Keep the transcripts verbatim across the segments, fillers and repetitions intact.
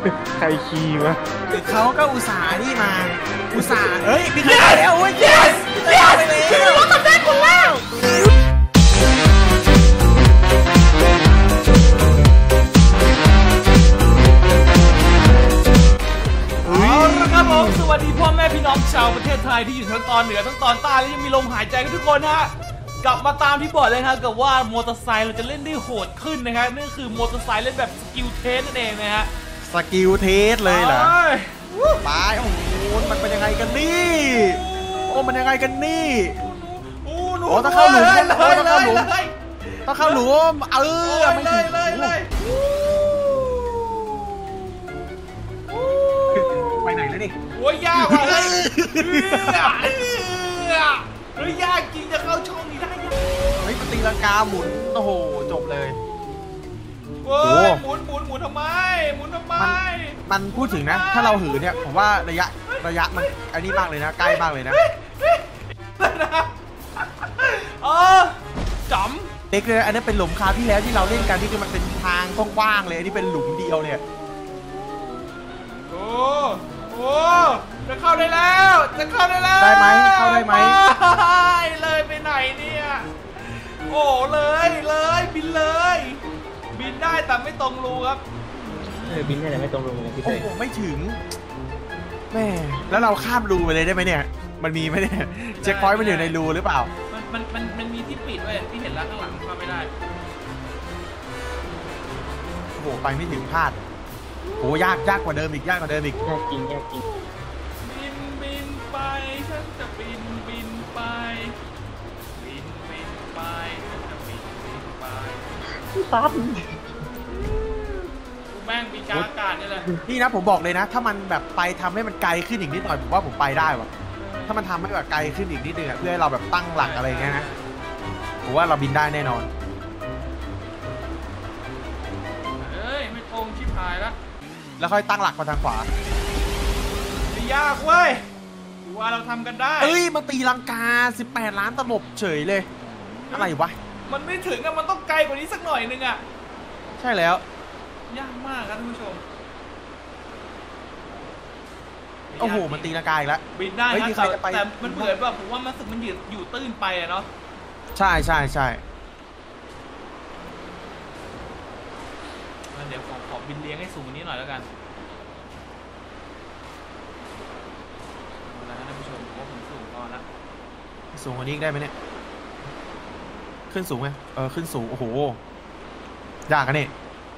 ใครขี่วะเขาก็อุตส่าห์นี่มาอุตส่าห์เฮ้ยพี่ใครไปแล้วโอ้ย yes yes ไปแล้วรถทำได้คนแล้วครับผมสวัสดีพ่อแม่พี่น้องชาวประเทศไทยที่อยู่ทั้งตอนเหนือทั้งตอนใต้และยังมีลมหายใจกันทุกคนฮะกลับมาตามที่บอกเลยครับกับว่ามอเตอร์ไซค์เราจะเล่นได้โหดขึ้นนะครับนั่นคือมอเตอร์ไซค์เล่นแบบสกิลเทสนั่นเองนะฮะสกิลเทสเลยเหรอไปโอ้โหมันเป็นยังไงกันนี่โอ้มันยังไงกันนี่โอ้โหต้องเข้าหลุมต้องเข้าหลุมต้องเข้าหลุมเออไม่ถึงไปไหนแล้วนี่โอ้ยยากว่ะเฮ้ยเฮ้ยยากจริงจะเข้าช่องนี้ได้ยังเฮ้ยตีลังกาหมุนโอ้โหจบเลยโอ้ยหมุนหมุนหมุนทำไมหมุนทำไมมันพูดถึงนะถ้าเราหือเนี่ยผมว่าระยะระยะมันอันนี้มากเลยนะใกล้มากเลยนะเออจ๋อมเด็กเลยอันนี้เป็นหลุมคราวที่แล้วที่เราเล่นกันที่คือมันเป็นทางกว้างๆเลยอันนี้เป็นหลุมเดียวเนี่ยโอ้โอ้จะเข้าได้แล้วจะเข้าได้แล้วได้ไหมเข้าได้ไหมเลยไปไหนเนี่ยโอ้เลยเลยบินเลยบินได้แต่ไม่ตรงรูครับเออบินได้แต่ไม่ตรงรูเลยพี่เต้โอ้โหไม่ถึงแม่แล้วเราข้ามรูไปเลยได้ไหมเนี่ยมันมีไหมเนี่ยเช็คพอยต์มันอยู่ในรูหรือเปล่ามันมันมันมันมีที่ปิดไว้ที่เห็นแล้วข้างหลังเข้าไม่ได้โอ้โหไปไม่ถึงพลาดโอ้ยากยากกว่าเดิมอีกยากกว่าเดิมอีกยากจริงยากจริงบินบินไปฉันจะบินบินไปบินบินไปฉันจะบินบินไปปั๊บแม่งบินกลางอากาศนี่เลยนี่นะผมบอกเลยนะถ้ามันแบบไปทำให้มันไกลขึ้นอีกนิดหน่อยผมว่าผมไปได้ว่ะถ้ามันทำให้แบบไกลขึ้นอีกนิดนึงเพื่อให้เราแบบตั้งหลักอะไรเงี้ยนะผมว่าเราบินได้แน่นอนเอ้ยไม่ตรงชิบหายแล้วแล้วค่อยตั้งหลักมาทางขวาไม่ยากเว้ยว่าเราทำกันได้เอ้ยมันตีลังกาสิบแปดล้านตลบเฉยเลยอะไรวะมันไม่ถึงอะมันต้องไกลกว่านี้สักหน่อยนึงอะใช่แล้วยากมากครับท่านผู้ชมโอ้โหมันตีลังกาอีกแล้วบินได้นะแต่มันเหมือนแบบผมว่ามันสึกมันอยู่อยู่ตื้นไปอะเนาะใช่ใช่ใช่เดี๋ยวขอขอบินเลี้ยงให้สูงกว่านี้หน่อยแล้วกันแล้วท่านผู้ชมว่าผมสูงพอแล้วสูงกว่านี้ได้ไหมเนี่ยขึ้นสูงไหมเออขึ้นสูงโอ้โหยากกันนี่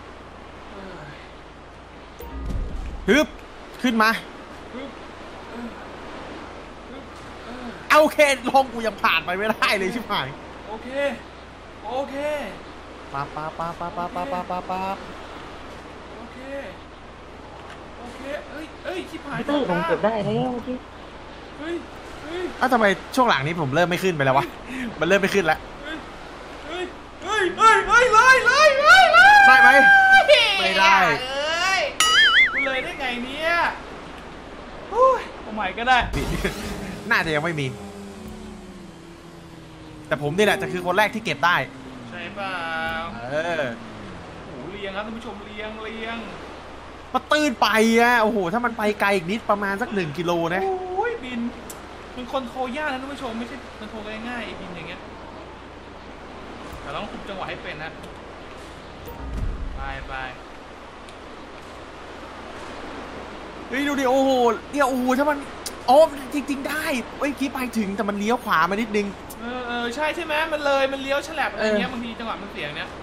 ฮึบขึ้นมาเอาโอเคลงกูยังผ่านไปไม่ได้เลยชิบหายโอเคโอเคป๊าป๊าป๊าป๊าป๊าป๊าป๊าป๊าป๊าโอเคโอเคเอ้ยเอ้ยชิบหายตื้อผมเก็บได้แล้วเมื่อกี้เฮ้ยเฮ้ยอ้าวทำไมช่วงหลังนี้ผมเริ่มไม่ขึ้นไปแล้ววะมันเริ่มไม่ขึ้นแล้วเฮ้ยเฮ้ยเฮ้ยเฮ้ยเลยเลยเลยเลยได้ไหมไม่ได้เอ้ยกูเลยได้ไงเนี่ยโอ้ยเอาใหม่ก็ได้น่าจะยังไม่มีแต่ผมนี่แหละจะคือคนแรกที่เก็บได้ใช่เปล่าเออโอ้โหเรียงครับท่านผู้ชมเรียงเรียงมันตื้นไปอ่ะโอ้โหถ้ามันไปไกลอีกนิดประมาณสักหนึ่งกิโลนะโอ้ยบินมันคอนโทรลยากนะท่านผู้ชมไม่ใช่คอนโทรลง่ายๆบินอย่างเงี้ยแต่ต้องคุมจังหวะให้เป็นนะไปไปเฮ้ยดูดิโอ้โหเนี่ยโอ้โหถ้ามันโอ้จริงๆได้เฮ้ยคิดไปถึงแต่มันเลี้ยวขวามานิดนึงเออเออใช่ใช่ไหมมันเลยมันเลี้ยวฉลับอะไรเงี้ยบางทีจังหวะมันเสียงเนี้ย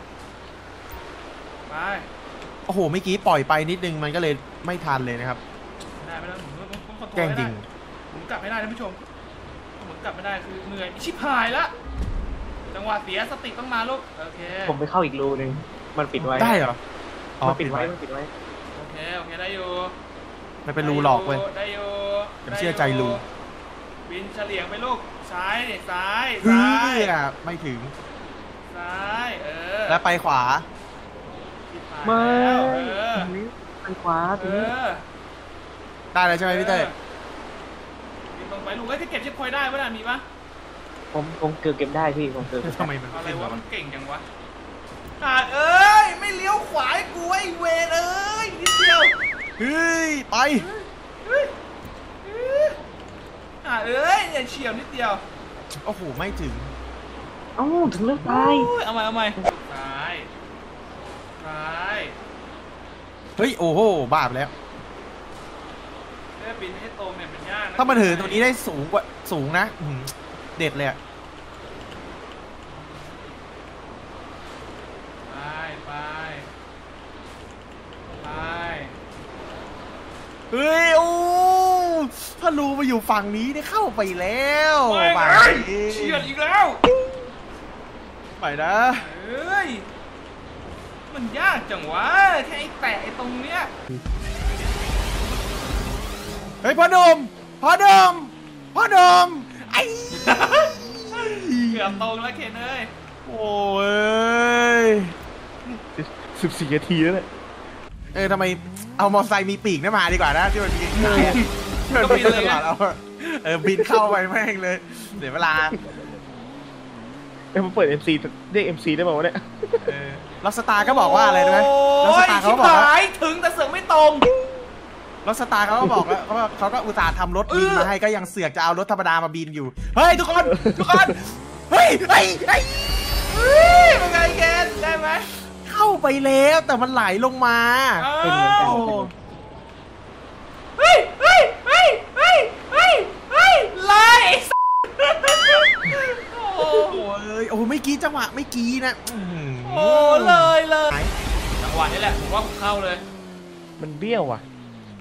ไปโอ้โหเมื่อกี้ปล่อยไปนิดนึงมันก็เลยไม่ทันเลยนะครับได้ไม่ได้ผมต้องคอนโทรลแกล้งจริงผมกลับไม่ได้ท่านผู้ชมผมกลับไม่ได้คือเหนื่อยชิบหายละจังหวะเสียสติต้องมาลูกโอเคผมไปเข้าอีกรูนึงมันปิดไว้ได้เหรออ๋อปิดไว้มันปิดไว้โอเคโอเคได้อยู่มันเป็นรูหลอกเว้ยได้อยู่ผมเชื่อใจรูบินเฉลี่ยงไปลูกซ้ายซ้ายซ้ายไม่ถึงซ้ายเออแล้วไปขวาไม่ไปขวาทีนี้ได้เลยใช่ไหมพี่เต้บินตรงไปลูกเอ้ยจะเก็บเช็คพอยต์ได้ป่ะน่ะมีปะผมผมเกือบเก็บได้พี่ผมเกือบทำไมมันอะไรวะมันเก่งจังวะขาดเอ้ยไม่เลี้ยวขวากูไอ้เวรเอ้ยนิดเดียวเฮ้ยไปอ่าเอ้ยเนี่ยเฉียวนิดเดียวโอ้โหไม่ถึงเอ้าถึงเลือกตายเอาใหม่เอาใหม่ซ้ายซ้ายเฮ้ยโอ้โหบ้าไปแล้วแค่บินให้ตรงเนี่ยเป็นยากนะถ้ามันเหินตรงนี้ได้สูงกว่าสูงนะเด็ดเลยไปไปไปเฮ้ยโอ้ถ้ารูมาอยู่ฝั่งนี้ได้เข้าไปแล้วไปเฉียดอีกแล้วไปนะเฮ้ยมันยากจังวะแค่ไอ้แตะไอ้ตรงเนี้ยเฮ้ยพ่อดมพ่อดมพ่อดมไอ้เกือบตรงแล้วเคนเอ้ยโอ้ยสิบสี่นาทีแล้วเนี่ยเออทำไมเอามอเตอร์ไซค์มีปีกนั่นมาดีกว่านะที่มันมีขายที่มันบินเลยเอาเออบินเข้าไปแม่งเลยเดี๋ยวเวลาเอ้ยมันเปิด เอ็ม ซี เรียก เอ็ม ซี ได้ป่าวเนี่ยล็อกสตาร์ก็บอกว่าอะไรนะล็อกสตาร์เขาบอกว่าถึงแต่เสือกไม่ตรงล็อกสตาร์เขาก็บอกแล้วว่าเขาก็อุตส่าห์ทำรถบินมาให้ก็ยังเสือกจะเอารถธรรมดามาบินอยู่เฮ้ยทุกคนทุกคนเฮ้ยเฮ้ยเฮ้ยเป็นไงเกนได้ไหมเข้าไปแล้วแต่มันไหลลงมาเป็นเหมือนกันเฮ้ยเฮ้ยเฮ้ยเฮ้ยเฮ้ยเฮ้ยไหลโอ้ยโอ้ไม่กี้จังหวะไม่กี้นะโอ้เลยเลยจังหวะนี้แหละผมว่าเข้าเลยมันเบี้ยวอ่ะ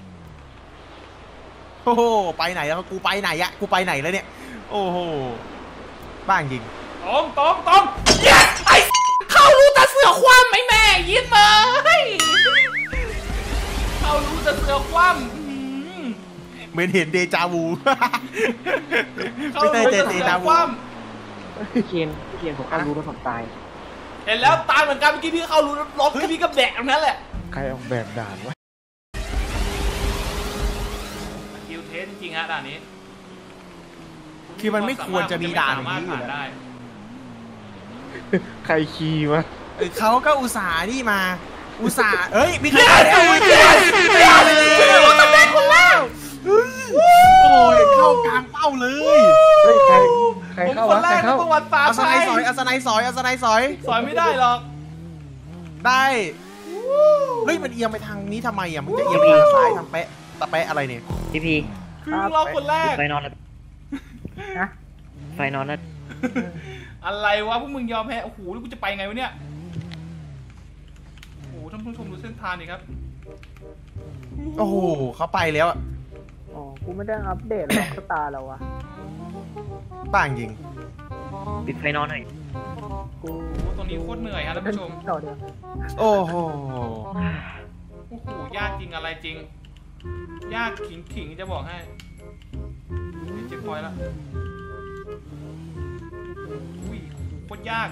โอ้โหไปไหนแล้วกูไปไหนอะกูไปไหนแล้วเนี่ยโอ้โหบ้างจริงตรงตรงตรงเย้ไอเข้ารู้แต่เสือคว่ำไอ้แม่ยิ้มเลยเข้ารู้แต่เสือคว่ำเหมือนเห็นเดจาวูไม่ได้เจอเดจาวูพี่เคนพี่เคนผมเข้ารู้แล้วผมตายเห็นแล้วตายเหมือนกันเมื่อกี้พี่เข้ารู้แล้วรถพี่ก็แบกตรงนั้นแหละใครออกแบบด่านวะคิวเทสจริงฮะด่านนี้คือมันไม่ควรจะมีด่านอย่างนี้อยู่แล้วใครขี่วะเขาก็อุตส่าห์นี่มาอุตส่าห์เฮ้ยมีใครได้แล้วตัดได้คนแล้วโอ้ยเข้ากลางเป้าเลยเฮ้ยใครใครเข้าวะใครเข้าอัศนัยสอยอัศนัยสอยอัศนัยสอยสอยไม่ได้หรอกได้เฮ้ยมันเอียงไปทางนี้ทำไมอ่ะมันจะเอียงไปทางซ้ายทางแปะตะแปะอะไรเนี่ยพี่พีคือเราคนแรกไฟนอนแล้วนะไฟนอนแล้วอะไรวะพวกมึงยอมแพ้โอ้โหแล้วกูจะไปไงวะเนี่ยโอ้โหท่านผู้ชมดูเส้นทางนี่ครับโอ้โหเขาไปแล้วอ๋อกูไม่ได้อัปเดตล็อกสตาร์แล้ววะบ้างจริงปิดไฟนอนหน่อยกูตรงนี้โคตรเหนื่อยฮะท่านผู้ชมโอ้โหโอ้โหยากจริงอะไรจริงยากขิงขิงจะบอกให้เช็คพอยต์แล้วอุ้ยโคตรยาก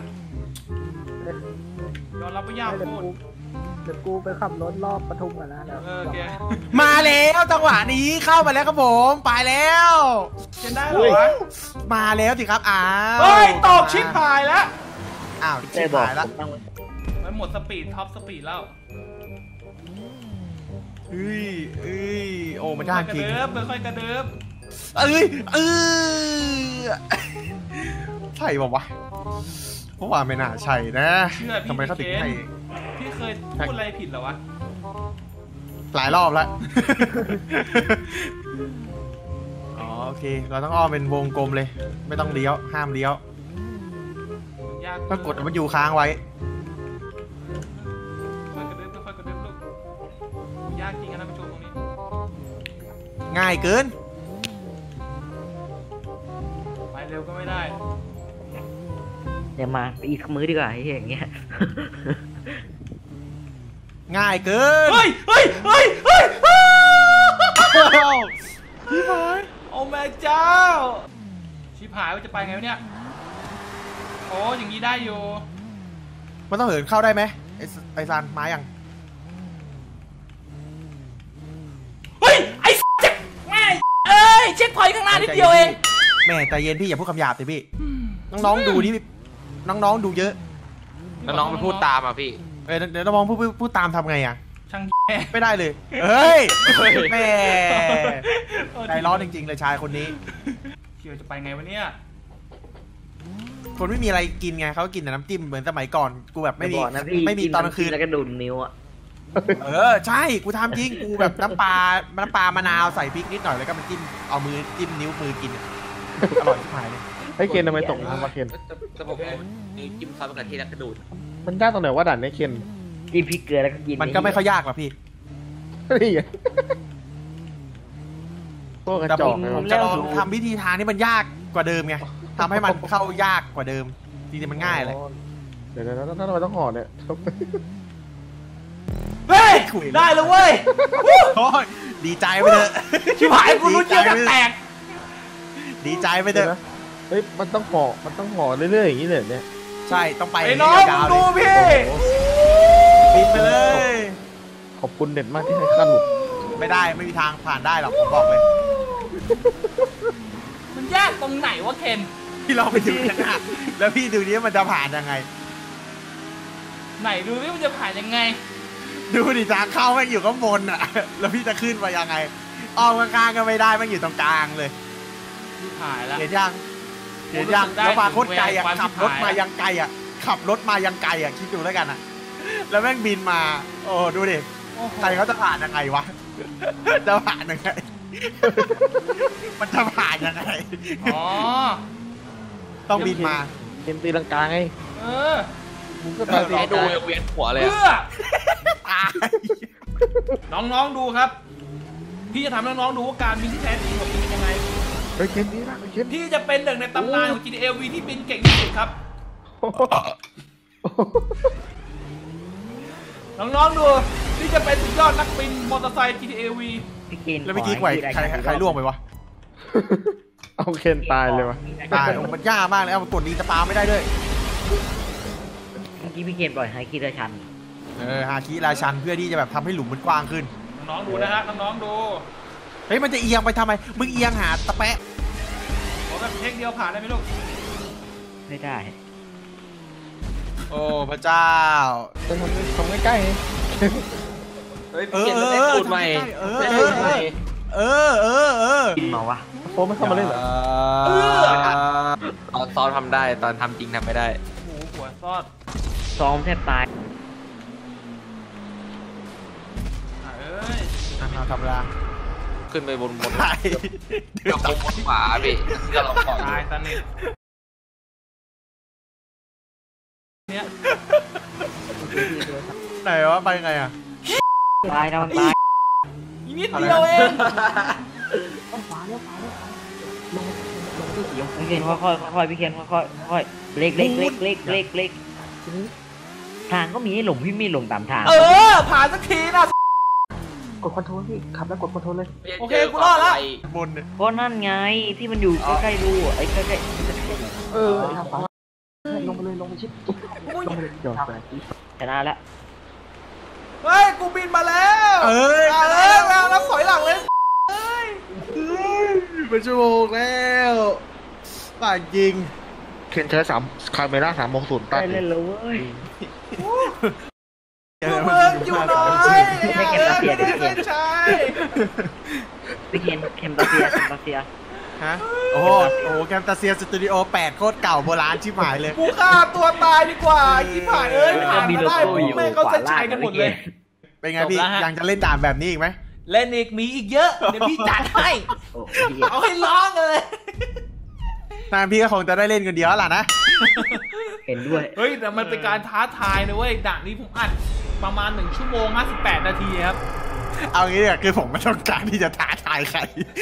ยอมรับว่ายากโคตรเดี๋ยวกูไปขับรถรอบปทุมกันนะเออแกมาแล้วจังหวะนี้เข้ามาแล้วครับผมไปแล้วจะได้หรอวะมาแล้วสิครับอ้าวเฮ้ยตกชิปหายแล้วอ้าวชิปหายแล้วมันหมดสปีดท็อปสปีดแล้วเฮ้ยเอ้ยโอ้มันยากจริงค่อยกระเดิบเอ้ยเออใช่ป่าววะเพราะว่าไม่น่าใช่นะทำไมเขาถึงให้พี่เคยพูดอะไรผิดเหรอวะหลายรอบแล้วอ๋อโอเคเราต้องอ้อมเป็นวงกลมเลยไม่ต้องเลี้ยวห้ามเลี้ยวก็กดมันอยู่ค้างไว้ค่อยกระเดิบค่อยกระเดิบลูกยากจริงนะท่านผู้ชมตรงนี้ง่ายเกินไปเร็วก็ไม่ได้เดี๋ยวมาอีกมื้อดีกว่าไอ้อย่างเงี้ยง่ายเกินเฮ้ยเฮ้ยเฮ้ยเฮ้ยชิบหายโอ้แม่เจ้าชิบหายว่าจะไปไงวะเนี่ยโอ้อย่างนี้ได้อยู่มันต้องเหินเข้าได้ไหมไอ้ไอ้ซานมาอย่างเฮ้ยไอ้เจ็บแม่เอ้ยเช็คพอยต์ข้างหน้านิดเดียวเองแม่ใจเย็นพี่อย่าพูดคำหยาบสิพี่น้องๆดูนี่น้องๆดูเยอะน้องๆไปพูดตามอ่ะพี่เออเดี๋ยวน้องๆพูดพูดตามทำไงอ่ะช่างแม่ไม่ได้เลยเฮ้ยแม่ใจร้อนจริงๆเลยชายคนนี้เชียวจะไปไงวะเนี่ยคนไม่มีอะไรกินไงเขากินแต่น้ำจิ้มเหมือนสมัยก่อนกูแบบไม่มีไม่มีตอนกลางคืนแล้วก็ดูดนิ้วอ่ะเออใช่กูทำจริงกูแบบน้ำปลาน้ำปลามะนาวใส่พริกนิดหน่อยแล้วก็มันจิ้มเอามือจิ้มนิ้วมือกินอร่อยชิบหายเลยไอ้เคนทำไมตกน้ำมาเคนจะบอกว่านี่จิ้มซอสมะเขือเทศแล้วก็ดูดมันยากตรงไหนว่าด่านนี้เคนกินพริกเกลือแล้วก็กินมันก็ไม่ค่อยยากหรอกพี่นี่ไงพวกกระจอกผมจะลองทำวิธีทางที่มันยากกว่าเดิมไงทำให้มันเข้ายากกว่าเดิมจริงๆมันง่ายเลยเดี๋ยวๆๆทำไมต้องห่อเนี่ยเฮ้ยได้เลยเว้ยดีใจไปเถอะชิบหายกูรู้เยอะแตกดีใจไปเถอะเฮ้ยมันต้องห่อมันต้องห่อเรื่อยๆอย่างนี้เลยเนี่ยใช่ต้องไปไอ้น้องดูพี่บินไปเลยขอบคุณเด็ดมากที่ให้ขั้นหลุดไม่ได้ไม่มีทางผ่านได้หรอกผมบอกเลยมันยากตรงไหนวะเคนพี่ลองไปดูกันนะแล้วพี่ดูนี้มันจะผ่านยังไงไหนดูนี่มันจะผ่านยังไงดูดิทางเข้าแม่งอยู่ข้างบนอ่ะแล้วพี่จะขึ้นไปยังไงออกกลางก็ไม่ได้แม่งอยู่ตรงกลางเลยพี่ผ่านแล้วเห็นยังเห็นยังแล้วมาโคตรไกลอ่ะขับรถมายังไกลอ่ะขับรถมายังไกลอ่ะคิดดูแล้วกันอ่ะแล้วแม่งบินมาโอ้ดูดิใครเขาจะผ่านยังไงวะจะผ่านยังไงมันจะผ่านยังไงอ๋อต้องบินมาเต็มตีลังกาไงเออมึงก็ไปดูเวียนหัวเลยน้องๆดูครับพี่จะทำน้องๆดูว่าการบินที่แท้จริงของพี่เป็นยังไงเฮ้ยเคนนี่นะเคนพี่จะเป็นหนึ่งในตำนานของ จี ที เอ วี ที่บินเก่งที่สุดครับน้องๆดูพี่จะเป็นสุดยอดนักบินมอเตอร์ไซค์ จี ที เอ วีแล้วเมื่อกี้ไหวใครใครล่วงไปวะเอาเคนตายเลยวะตายมันยากมากเลยเอามันกดดีสปาไม่ได้ด้วยเมื่อกี้พี่เคนปล่อยไฮคิราชันเออฮาคิราชันเพื่อที่จะแบบทำให้หลุมมันกว้างขึ้นน้องๆดูนะฮะน้องๆดูเฮ้ยมันจะเอียงไปทำไมมึงเอียงหาตะแปะขอแบบเทคเดียวผ่านได้ไหมลูกไม่ได้โอ้พระเจ้าจะทำทำใกล้ๆเฮ้ยเปลี่ยนเป็นสูตรใหม่เออเออเออเออเออกินมาวะโฟไม่เข้ามาเล่นเหรอตอนซ้อมทำได้ตอนทำจริงทำไม่ได้โอ้โหหัวซอดซ้อมแทบตายเอ้ยทำเวลาขึ้นไปบนบนเดี๋ยวบนขวาพี่เดี๋ยวเราขอตายตอนนี้เนี่ยไหนวะไปไงอ่ะตายทำตายอีนิดเดียวเองต้องขวาแล้วขวาแล้วลงลงที่เขียวพี่เคนค่อยๆค่อยๆพี่เคนค่อยๆค่อยๆเล็กเล็กเล็กเล็กเล็กเล็กทางก็มีให้หลงพี่มีหลงตามทางเออผ่านสักทีนะกดคอนโทรลพี่ขับแล้วกดคอนโทรลเลยโอเคกูรอดแล้วบนก็นั่นไงที่มันอยู่ใกล้ๆรูไอ้ใกล้ๆเออทางขวาลงไปเลยลงไปชิดลงไปเลยจอดไปชนะแล้วเฮ้ยกูบินมาแล้วเอ้ยมาแล้วแล้วถอยหลังเลยเฮ้ยเป็นชั่วโมงแล้วป่าจริงเคนใช้สามคาเมล่าสามโมงศูนย์ตั้งเล่นเลยเว้ยเมืองอยู่น้อยไม่เคนตาเซียไม่ใช่พี่เคนเคนตาเซียเคนตาเซียฮะโอ้โหโอ้แคมตาเซียสตูดิโอแปดโคตรเก่าโบราณชิบหายเลยกูฆ่าตัวตายดีกว่าชิบหายเอ้ยผ่านมาได้ปุ๊บแม่งเขาเส้นชัยกันหมดเลยเป็นไงพี่ยังจะเล่นด่านแบบนี้อีกไหมเล่นอีกมีอีกเยอะเดี๋ยวพี่จัดให้เอาให้ร้องเลยนานพี่ก็คงจะได้เล่นกันเดียวล่ะนะเห็นด้วยเฮ้ยแต่มันเป็นการท้าทายนะเว้ยด่านนี้ผมอัดประมาณหนึ่งชั่วโมงห้าสิบแปดนาทีครับเอางี้เนี่ยคือผมไม่ต้องการที่จะท้าทายใคร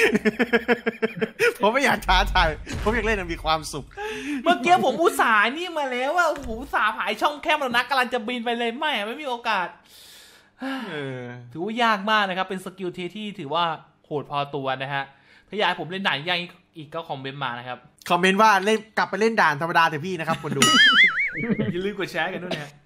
ผมไม่อยากท้าทายผมอยากเล่นมันมีความสุขเมื่อกี้ผมอุตส่าห์นี่มาแล้วว่าโอ้โหอุตส่าห์ผายช่องแคบแล้วนะกำลังจะบินไปเลยไม่ไม่มีโอกาสถือว่ายากมากนะครับเป็นสกิลเทที่ถือว่าโหดพอตัวนะฮะถ้าอยากให้ผมเล่นด่านยังอีกก็คอมเมนต์มานะครับคอมเมนต์ว่าเล่นกลับไปเล่นด่านธรรมดาเถอะพี่นะครับคนดูอย่าลืมกดแชร์กันด้วยนะ